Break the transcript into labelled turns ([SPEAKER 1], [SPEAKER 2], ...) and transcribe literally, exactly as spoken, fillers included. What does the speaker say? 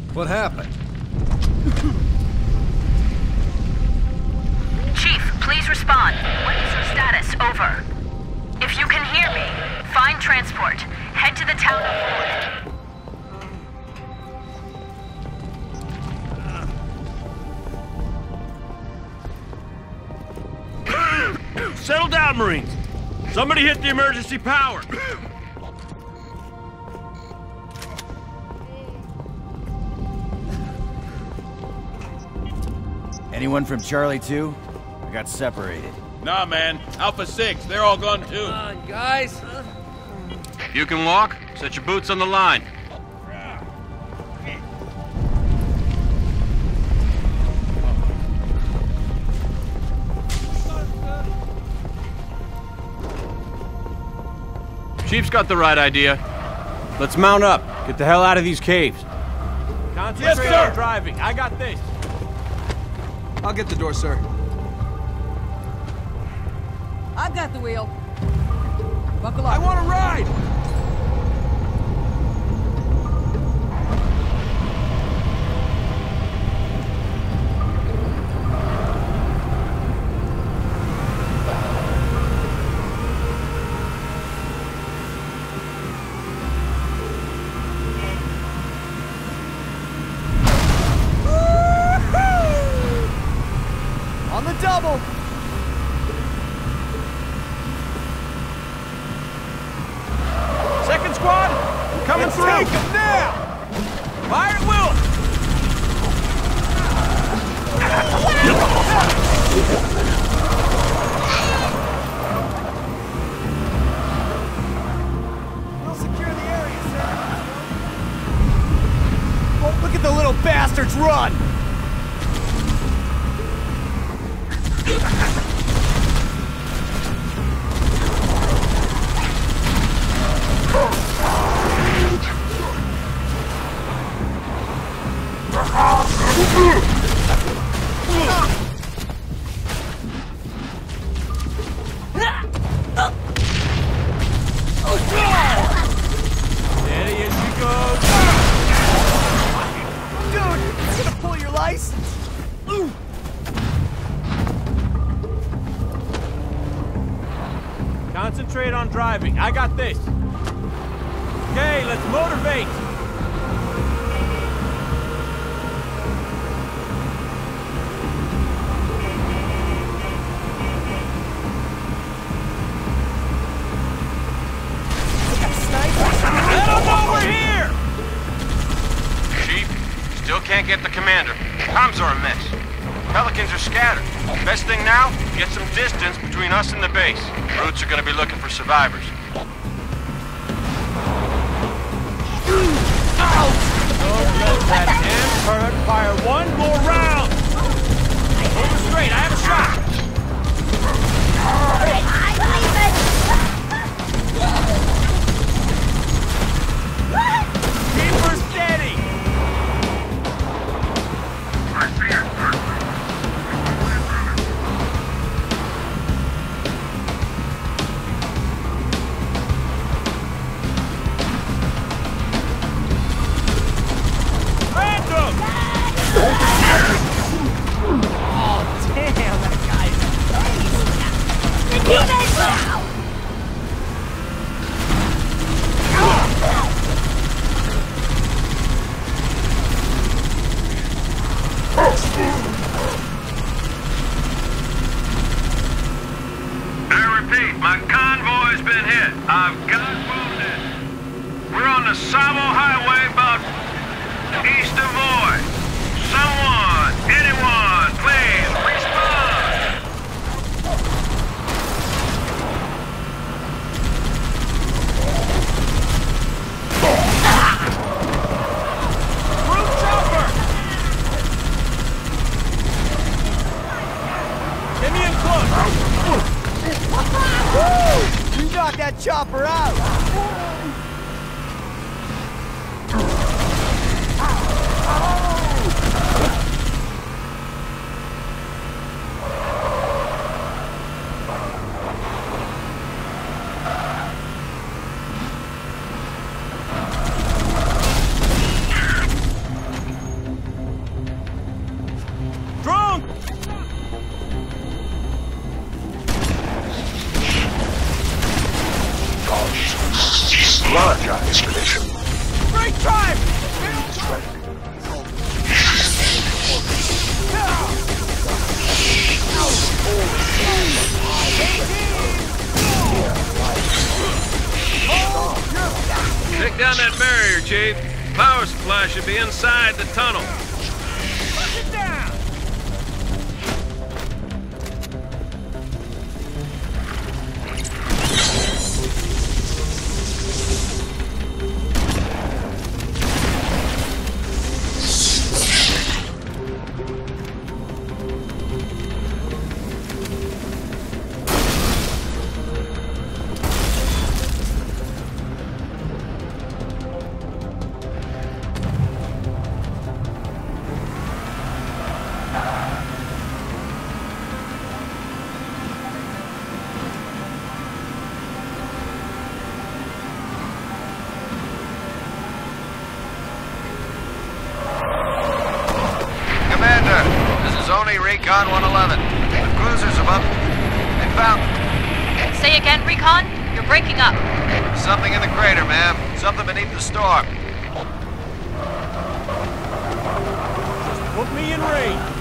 [SPEAKER 1] What happened?
[SPEAKER 2] Chief, please respond. What is your status? Over. If you can hear me, find transport. Head to the town of
[SPEAKER 3] Wood. Settle down, Marines. Somebody hit the emergency power.
[SPEAKER 4] Anyone from Charlie two? I got separated.
[SPEAKER 5] Nah, man. Alpha six, they're all gone too.
[SPEAKER 1] Come on, guys.
[SPEAKER 3] You can walk? Set your boots on the line. Chief's got the right idea. Let's mount up. Get the hell out of these caves. Concentrate
[SPEAKER 5] Yes, sir.
[SPEAKER 3] on driving. I got this.
[SPEAKER 1] I'll get the door, sir.
[SPEAKER 6] I've got the wheel. Buckle up.
[SPEAKER 1] I want to ride!
[SPEAKER 6] On the double.
[SPEAKER 3] Second squad, coming
[SPEAKER 1] Let's
[SPEAKER 3] through.
[SPEAKER 1] take him now!
[SPEAKER 3] Fire at will.
[SPEAKER 1] We'll secure the area, sir. Oh, look at the little bastards run!
[SPEAKER 3] Steady as she goes.
[SPEAKER 1] Dude, you gonna pull your license?
[SPEAKER 3] Concentrate on driving. I got this. Okay, let's motivate. Let 'em know we're here!
[SPEAKER 7] Chief, still can't get the commander. Comms are a mess. Pelicans are scattered. Best thing now, get some distance between us and the base. Brutes are gonna be looking for survivors.
[SPEAKER 3] Don't let that damn turret fire one more round! Over straight, I have a shot! Keep her steady! Random!
[SPEAKER 6] Oh, damn, that guy's a beast.
[SPEAKER 7] I repeat, my convoy's been hit. I've got wounded. We're on the Tsavo Highway about east of Voy. Someone, anyone, please respond.
[SPEAKER 3] Brute chopper! Get me in close!
[SPEAKER 1] Woo! You knocked that chopper out!
[SPEAKER 8] large expedition.
[SPEAKER 1] Break time!
[SPEAKER 7] Take down that barrier, Chief. Power supply should be inside the tunnel.
[SPEAKER 1] Push it down!
[SPEAKER 9] Recon one eleven. The cruisers above. They found...
[SPEAKER 2] Say again, Recon? You're breaking up.
[SPEAKER 9] Something in the crater, ma'am. Something beneath the storm.
[SPEAKER 3] Put me in range.